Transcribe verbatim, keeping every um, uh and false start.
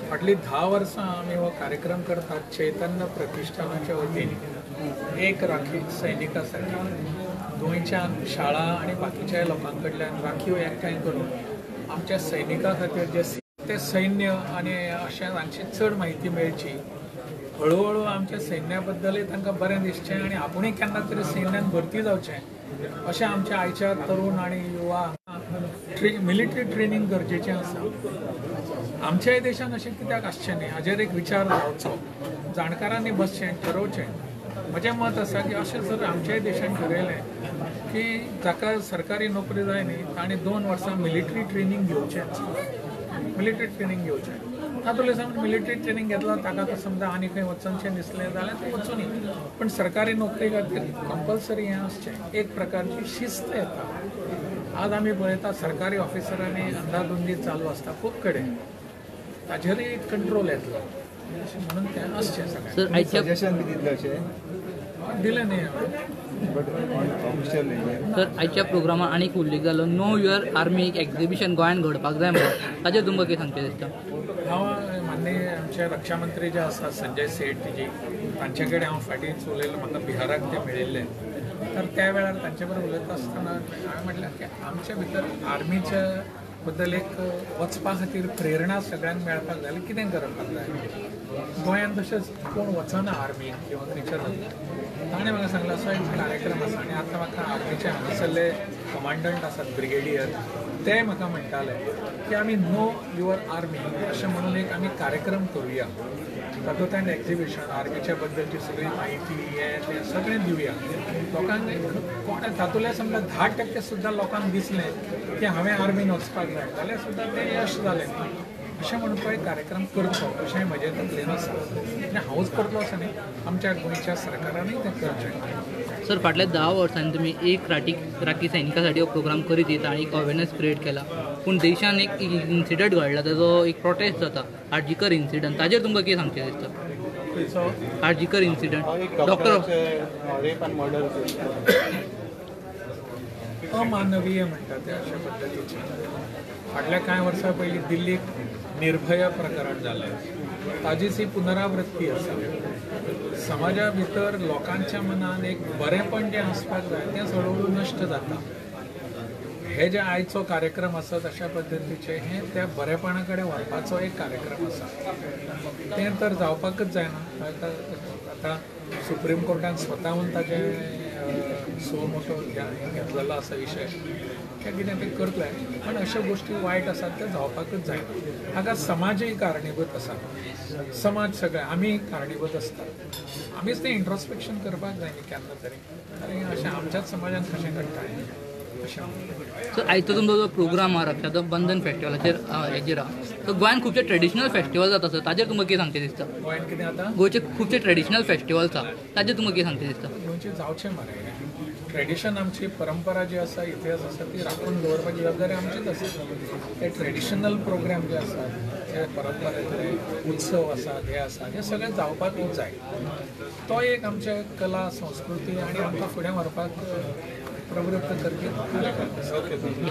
फाटली धा वर्सां आमी हो कार्यक्रम करतात चैतन्य प्रतिष्ठानाच्या वतीन एक राखी सैनिकासाठी गोंयच्यान शाळा आनी बाकीच्या लोकां कडल्यान राखीव एकठांय करून आमच्या सैनिकां खातीर जे ते सैन्य आनी अशें तांची चड म्हायती मेळची, हळूहळू आमच्या सैन्या बद्दलूय तांकां बरें दिसचें आनी आपुणूय केन्ना तरी सैन्यान भरती जावचें अशें आमच्या आयच्या तरुण आनी युवा ट्रे मिलिटरी ट्रेनिंग गरजेचें आसा। आमच्याय देशान अशें कित्याक आसचें न्ही हाजेर एक विचार जावचो, जाणकारांनी बसचें ठरोवचें। म्हजें मत आसा की अशें जर आमच्याय देशान ठरयलें की जाका सरकारी नोकरी जाय न्ही ताणें दोन वर्सां मिलिटरी ट्रेनिंग घेवचेंच, मिलिटरी ट्रेनिंग घेवचें। तातूंतले समज मिलिटरी ट्रेनिंग घेतलो ताका तर समजा आनी खंय वचनशें दिसलें जाल्यार तें वचूनी, पण सरकारी नोकरी खातीर कंपल्सरी हें आसचें, एक प्रकारची शिस्त येता। आज आमी पळयता सरकारी ऑफिसरांनी अंदाधुंदी चालू आसता खूब कडेन, ताजेरूय कंट्रोल येतलो म्हणून तें आसचें सगळें। सजेशन बी दितलें अशें दिलें न्ही हांवें। सर आयच्या प्रोग्रामान आनीक उल्लेख जालो नो युअर आर्मी एक एक्झिबिशन गोंयान घडपाक जाय म्हणून, ताजेर तुमकां कितें सांगचें दिसता? हांव माननीय आमचे रक्षा मंत्री जे आसा संजय सेठ जी तांचे कडेन हांव फाटींच उलयलो, म्हाका बिहाराक ते मेळिल्ले, तर त्या वेळार तांचे बरोबर उलयता आसतना हांवें म्हटलें की आमच्या भितर आर्मीच्या बद्दल एक वचपा खातीर प्रेरणा सगळ्यांक मेळपाक जाय जाल्यार कितें करपाक जाय। गोंयांत तशेंच कोण वचना आर्मीक किंवा खंयच्या ताणें म्हाका सांगलें असो एक कार्यक्रम आसा आनी आतां म्हाका आर्मीचे हांगासरले कमांडंट आसात ब्रिगेडियर ते म्हाका म्हणटाले की आमी नो युअर आर्मी अशें म्हणून एक आमी कार्यक्रम करुया, तातूंतल्यान एक्झिबिशन आर्मीच्या बद्दलची सगळी म्हायती हें तें सगळें दिवया लोकांक। कोण तातूंतल्या समजा धा टक्के सुद्दां लोकांक दिसलें की हांवें आर्मीन वचपाक जाय जाल्यार सुद्दां तें यश जालें अशें म्हणून तो एक कार्यक्रम करचो अशें म्हजें तकलेन आसा। आनी हांवूच करतलो अशें न्ही, आमच्या गोंयच्या सरकारानूय तें करचें। सर फाटल्या धा वर्सांनी तुमी एक राठी राखी सैनिका साठी हो प्रोग्राम करीत येता आनी एक अवेरनेस क्रिएट केला, पूण देशान एक इन्सिडंट घडला ताजो एक प्रोटेस्ट जाता आर्जिकर इन्सिडंट, ताजेर तुमकां कितें सांगचें दिसता? आर्जिकर इन्सिडंट डॉक्टर अमानवीय म्हणटा ते अशा पद्दतीचें फाटल्या कांय वर्सां पयलीं दिल्लीक निर्भया प्रकरण जालें, ताजीच ही पुनरावृत्ती आसा। समाजा भितर लोकांच्या मनान एक बरेंपण जें आसपाक जाय तें हळूहळू नश्ट जाता। हे जे आयचो कार्यक्रम आसा अशा पद्दतीचे हे त्या बरेपणा कडेन व्हरपाचो एक कार्यक्रम आसा, तें तर जावपाकच जायना। आतां सुप्रीम कोर्टान स्वताहून ताजें सो मोठो घेतलेलो आसा विशय, ते कितें तें करतले, पण अश्यो गोश्टी वायट आसात त्यो जावपाकच जायना। हाका समाजूय कारणीभूत आसा, समाज सगळे आमी कारणीभूत आसतात, आमीच तें इंट्रोस्पेक्शन करपाक जाय न्ही केन्ना तरी, आनी अशें आमच्याच समाजान कशें घडटा अशें। सो आयचो तुमचो जो प्रोग्राम आहा रक्षाबंधन फेस्टिवलाचेर हेजेर आहा, सो गोंयान खुबशे ट्रेडिशनल फेस्टिवल जाता सर, ताजेर तुमकां कितें सांगचें दिसता? गोंयान कितें जाता? गोंयचे खुबशे ट्रेडिशनल फेस्टिवल्स आहा, ताजेर तुमकां कितें सांगचें दिसता? गोंयचे जावचें मरे, ट्रेडिशन आमची परंपरा जी आसा इतिहास आसा ती राखून दवरपाची जबाबदारी आमचीच आसा। ते ट्रेडिशनल प्रोग्राम जे आसात ते परंपरेतले उत्सव आसात हे आसात हे सगळें जावपाकूच जाय। तो एक आमचे कला संस्कृती आनी आमकां फुडें व्हरपाक प्रवृत्त करपी कार्यक्रम आसा।